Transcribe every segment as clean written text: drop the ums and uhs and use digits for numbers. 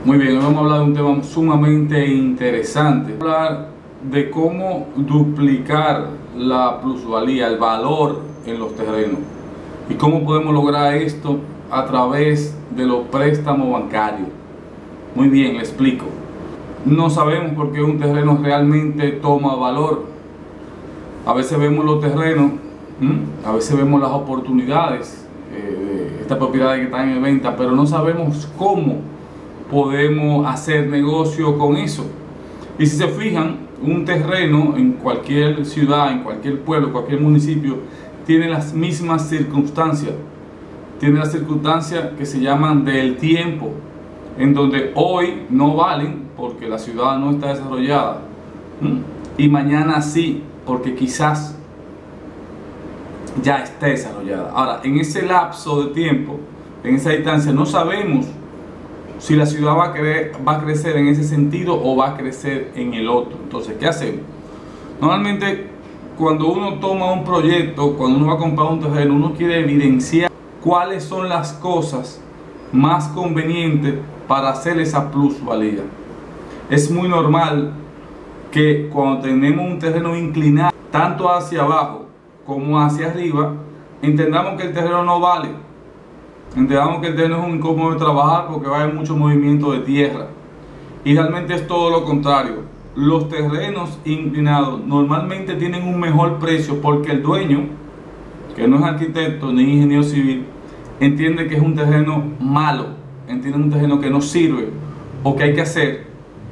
Muy bien, hoy vamos a hablar de un tema sumamente interesante. Vamos a hablar de cómo duplicar la plusvalía, el valor en los terrenos. Y cómo podemos lograr esto a través de los préstamos bancarios. Muy bien, le explico. No sabemos por qué un terreno realmente toma valor. A veces vemos los terrenos, a veces vemos las oportunidades de estas propiedades que están en venta, pero no sabemos cómo podemos hacer negocio con eso. Y si se fijan, un terreno en cualquier ciudad, en cualquier pueblo, cualquier municipio, tiene las mismas circunstancias. Tiene las circunstancias que se llaman del tiempo, en donde hoy no valen porque la ciudad no está desarrollada, y mañana sí, porque quizás ya esté desarrollada. Ahora, en ese lapso de tiempo, en esa distancia, no sabemos si la ciudad va a crecer en ese sentido o va a crecer en el otro. Entonces, ¿qué hacemos? Normalmente, cuando uno toma un proyecto, cuando uno va a comprar un terreno, uno quiere evidenciar cuáles son las cosas más convenientes para hacer esa plusvalía. Es muy normal que cuando tenemos un terreno inclinado, tanto hacia abajo como hacia arriba, entendamos que el terreno no vale. Entendamos que el terreno es un incómodo de trabajar porque va a haber mucho movimiento de tierra. Y realmente es todo lo contrario. Los terrenos inclinados normalmente tienen un mejor precio porque el dueño, que no es arquitecto ni ingeniero civil, entiende que es un terreno malo, entiende un terreno que no sirve o que hay que hacer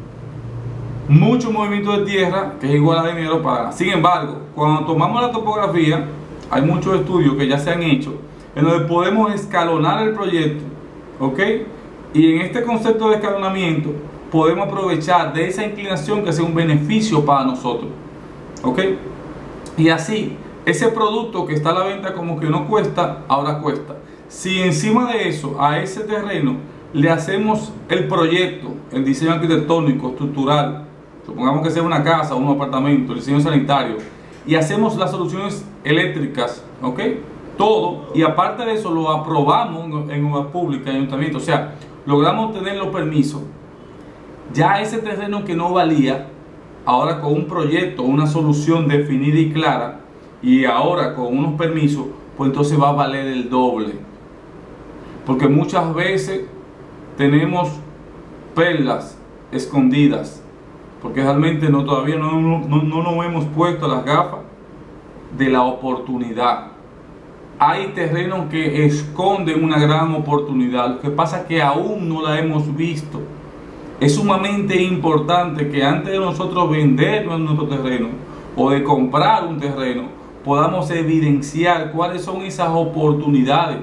mucho movimiento de tierra, que es igual a dinero para. Sin embargo, cuando tomamos la topografía, hay muchos estudios que ya se han hecho en donde podemos escalonar el proyecto, ¿ok? Y en este concepto de escalonamiento podemos aprovechar de esa inclinación que sea un beneficio para nosotros, ¿ok? Y así, ese producto que está a la venta como que no cuesta, ahora cuesta. Si encima de eso, a ese terreno, le hacemos el proyecto, el diseño arquitectónico, estructural, supongamos que sea una casa o un apartamento, el diseño sanitario, y hacemos las soluciones eléctricas, ¿ok? Todo, y aparte de eso lo aprobamos en obra pública, en ayuntamiento, o sea, logramos tener los permisos. Ya ese terreno que no valía, ahora con un proyecto, una solución definida y clara, y ahora con unos permisos, pues entonces va a valer el doble. Porque muchas veces tenemos perlas escondidas, porque realmente todavía no nos hemos puesto las gafas de la oportunidad. Hay terrenos que esconden una gran oportunidad, lo que pasa es que aún no la hemos visto. Es sumamente importante que antes de nosotros vender nuestro terreno o de comprar un terreno, podamos evidenciar cuáles son esas oportunidades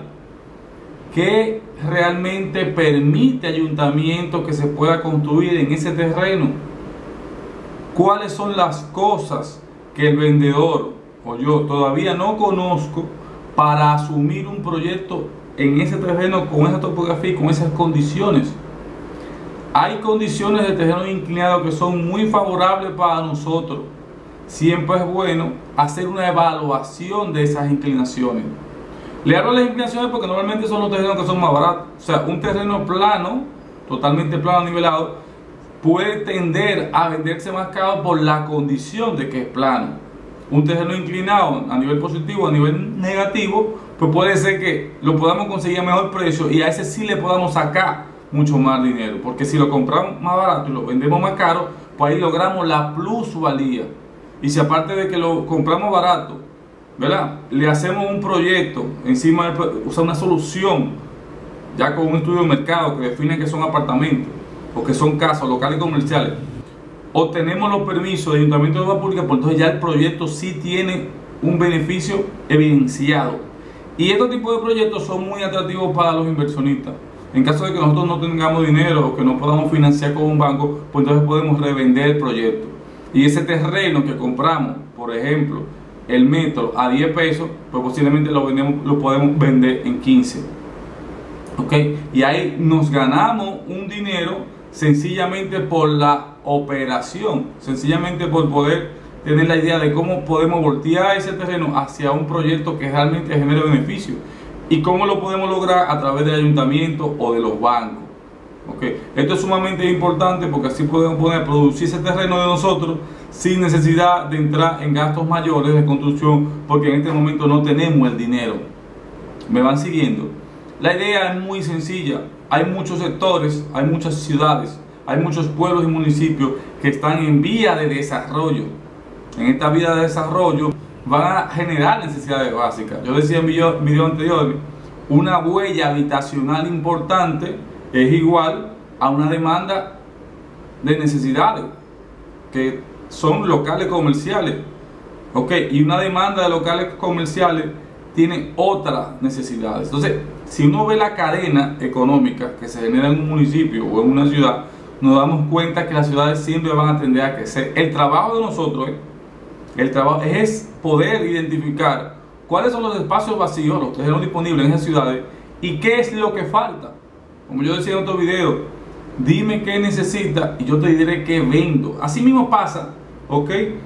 que realmente permite ayuntamiento que se pueda construir en ese terreno. Cuáles son las cosas que el vendedor o yo todavía no conozco para asumir un proyecto en ese terreno con esa topografía y con esas condiciones. Hay condiciones de terreno inclinado que son muy favorables para nosotros. Siempre es bueno hacer una evaluación de esas inclinaciones. Le hablo de las inclinaciones porque normalmente son los terrenos que son más baratos. O sea, un terreno plano, totalmente plano, nivelado, puede tender a venderse más caro por la condición de que es plano. Un terreno inclinado a nivel positivo, a nivel negativo, pues puede ser que lo podamos conseguir a mejor precio y a ese sí le podamos sacar mucho más dinero. Porque si lo compramos más barato y lo vendemos más caro, pues ahí logramos la plusvalía. Y si aparte de que lo compramos barato, ¿verdad?, le hacemos un proyecto encima, usar una solución ya con un estudio de mercado que define que son apartamentos o que son casas, locales comerciales, obtenemos los permisos de ayuntamiento de obra pública, pues entonces ya el proyecto sí tiene un beneficio evidenciado. Y estos tipos de proyectos son muy atractivos para los inversionistas. En caso de que nosotros no tengamos dinero o que no podamos financiar con un banco, pues entonces podemos revender el proyecto. Y ese terreno que compramos, por ejemplo, el metro a 10 pesos, pues posiblemente lo podemos vender en 15. ¿Ok? Y ahí nos ganamos un dinero sencillamente por la operación, sencillamente por poder tener la idea de cómo podemos voltear ese terreno hacia un proyecto que realmente genere beneficio y cómo lo podemos lograr a través del ayuntamiento o de los bancos. ¿Okay? Esto es sumamente importante porque así podemos producir ese terreno de nosotros sin necesidad de entrar en gastos mayores de construcción, porque en este momento no tenemos el dinero. ¿Me van siguiendo? La idea es muy sencilla. Hay muchos sectores, hay muchas ciudades, hay muchos pueblos y municipios que están en vía de desarrollo. En esta vía de desarrollo van a generar necesidades básicas. Yo decía en video anteriores, una huella habitacional importante es igual a una demanda de necesidades, que son locales comerciales. ¿Ok? Y una demanda de locales comerciales tiene otras necesidades. Entonces, si uno ve la cadena económica que se genera en un municipio o en una ciudad, nos damos cuenta que las ciudades siempre van a tender a crecer. El trabajo de nosotros, el trabajo es poder identificar cuáles son los espacios vacíos, los terrenos disponibles en esas ciudades y qué es lo que falta. Como yo decía en otro video, dime qué necesitas y yo te diré qué vendo. Así mismo pasa, ¿ok?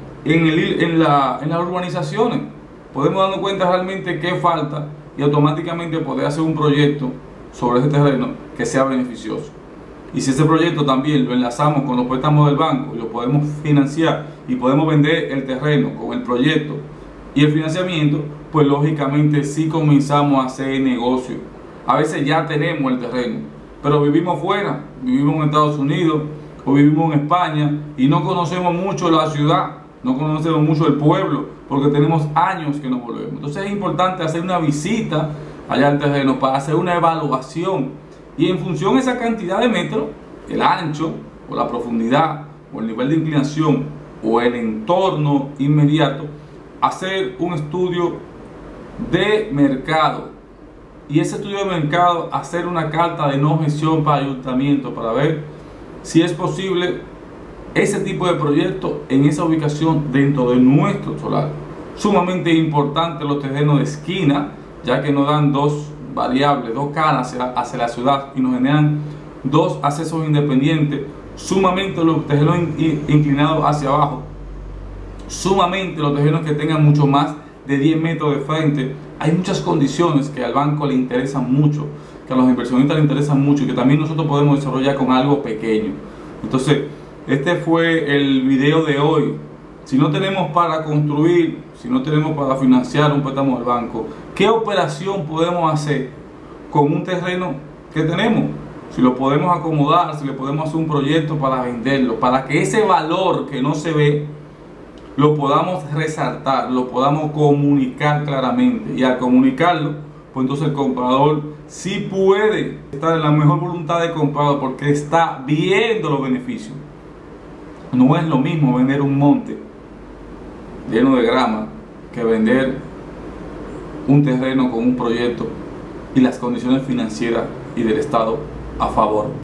En las urbanizaciones. Podemos darnos cuenta realmente qué falta y automáticamente poder hacer un proyecto sobre ese terreno que sea beneficioso. Y si ese proyecto también lo enlazamos con los préstamos del banco y lo podemos financiar y podemos vender el terreno con el proyecto y el financiamiento, pues lógicamente sí comenzamos a hacer negocio. A veces ya tenemos el terreno, pero vivimos fuera, vivimos en Estados Unidos o vivimos en España y no conocemos mucho la ciudad, no conocemos mucho el pueblo, porque tenemos años que no volvemos. Entonces es importante hacer una visita allá al terreno para hacer una evaluación y en función de esa cantidad de metros, el ancho o la profundidad o el nivel de inclinación o el entorno inmediato, hacer un estudio de mercado. Y ese estudio de mercado, hacer una carta de no objeción para ayuntamiento para ver si es posible ese tipo de proyecto en esa ubicación dentro de nuestro solar. Sumamente importante los terrenos de esquina, ya que nos dan dos variables, dos caras hacia la ciudad y nos generan dos accesos independientes. Sumamente los terrenos inclinados hacia abajo, sumamente los terrenos que tengan mucho más de 10 metros de frente. Hay muchas condiciones que al banco le interesan mucho, que a los inversionistas le interesan mucho y que también nosotros podemos desarrollar con algo pequeño. Entonces, este fue el video de hoy. Si no tenemos para construir, si no tenemos para financiar un préstamo del banco, ¿qué operación podemos hacer con un terreno que tenemos? Si lo podemos acomodar, si le podemos hacer un proyecto para venderlo, para que ese valor que no se ve lo podamos resaltar, lo podamos comunicar claramente. Y al comunicarlo, pues entonces el comprador sí puede estar en la mejor voluntad de comprador porque está viendo los beneficios. No es lo mismo vender un monte lleno de grama que vender un terreno con un proyecto y las condiciones financieras y del Estado a favor.